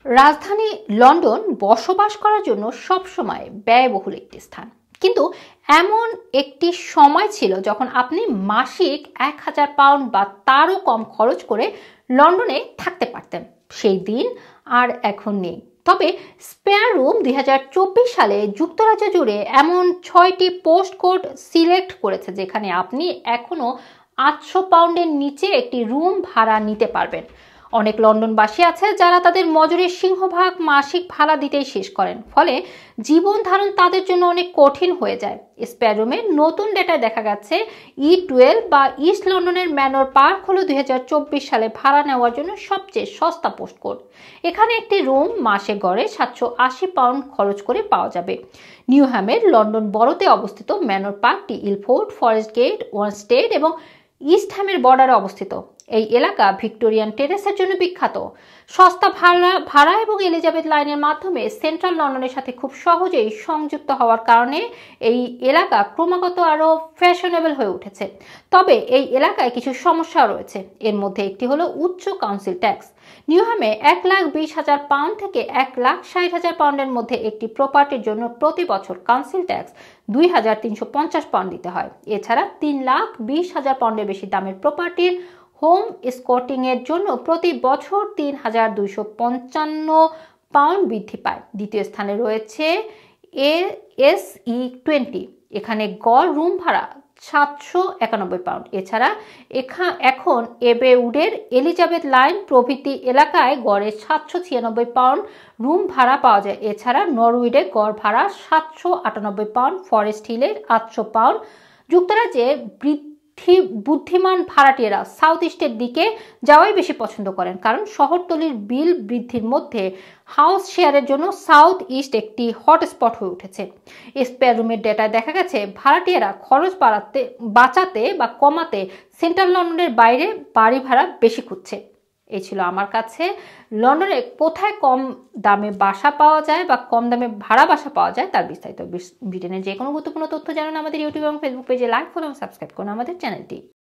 রাজধানী লন্ডন বসবাস করার জন্য সবসময় ব্যয়বহুল একটি স্থান, কিন্তু এমন একটি সময় ছিল যখন আপনি মাসিক 1000 পাউন্ড বা তারও কম খরচ করে লন্ডনে থাকতে পারতেন। সেই দিন আর এখন নেই। তবে স্পেয়ার রুম 2024 সালে যুক্তরাজ্য জুড়ে এমন 6টি পোস্ট কোড সিলেক্ট করেছে যেখানে আপনি এখনো 800 পাউন্ডের নিচে একটি রুম ভাড়া নিতে পারবেন। অনেক লন্ডনবাসী আছে যারা তাদের মজুরির সিংহভাগ মাসিক ভাড়া দিতেই শেষ করেন, ফলে জীবন ধারণ তাদের জন্য অনেক কঠিন হয়ে যায়। স্পেয়ার রুমের নতুন ডেটায় দেখা গেছে E12 বা ইস্ট লন্ডনের ম্যানর পার্ক হলো 2024 সালে ভাড়া নেওয়ার জন্য সবচেয়ে সস্তা পোস্ট কোড। এখানে একটি রুম মাসে গড়ে 780 পাউন্ড খরচ করে পাওয়া যাবে। নিউহ্যামের লন্ডন বরোতে অবস্থিত ম্যানর পার্কটি ইলফোর্ড, ফরেস্ট গেট, ওয়ানস্টেড এবং ইস্ট হ্যামের বর্ডারে অবস্থিত। এই এলাকা ভিক্টোরিয়ান টেরেসের জন্য বিখ্যাত। সস্তা ভাড়া এবং এলিজাবেথ লাইনের মাধ্যমে সেন্ট্রাল লন্ডনের সাথে খুব সহজেই সংযুক্ত হওয়ার কারণে এই এলাকা ক্রমাগত আরও ফ্যাশনেবল হয়ে উঠেছে। তবে এই এলাকায় কিছু সমস্যা রয়েছে। এর মধ্যে একটি হলো উচ্চ কাউন্সিল ট্যাক্স। নিউহ্যামে 1,20,000 পাউন্ড থেকে 1,60,000 পাউন্ডের মধ্যে একটি প্রপার্টির জন্য প্রতি বছর কাউন্সিল ট্যাক্স 2,350 পাউন্ড দিতে হয়। এছাড়া 3,20,000 পাউন্ডের বেশি দামের প্রপার্টির হোম স্কটিং এর জন্য প্রতি বছর 3,255 পাউন্ড বৃদ্ধি পায়। দ্বিতীয় স্থানে রয়েছে SE20। এখানে গড় রুম ভাড়া 791 পাউন্ড। এছাড়া এখন এবেউডের এলিজাবেথ লাইন প্রভৃতি এলাকায় গড়ে 796 পাউন্ড রুম ভাড়া পাওয়া যায়। এছাড়া নরউইডে গড় ভাড়া 798 পাউন্ড, ফরেস্ট হিলের 800 পাউন্ড। যুক্তরাজ্যে বুদ্ধিমান ভাড়াটিয়ারা সাউথ ইস্টের দিকে যাওয়াই বেশি পছন্দ করেন, কারণ শহরতলির বিল বৃদ্ধির মধ্যে হাউস শেয়ারের জন্য সাউথ ইস্ট একটি হটস্পট হয়ে উঠেছে। স্পেয়ার রুমের ডেটায় দেখা গেছে ভাড়াটিয়ারা খরচ বাঁচাতে বা কমাতে সেন্ট্রাল লন্ডনের বাইরে বাড়ি ভাড়া বেশি খুঁজছে। এই ছিল আমার কাছে লন্ডনে কোথায় কম দামে বাসা পাওয়া যায় বা কম দামে ভাড়া বাসা পাওয়া যায় তার বিস্তারিত। ব্রিটেনের যে কোনো গুরুত্বপূর্ণ তথ্য জানান আমাদের ইউটিউব এবং ফেসবুক পেজে লাইক, ফলো এবং সাবস্ক্রাইব করুন আমাদের চ্যানেলটি।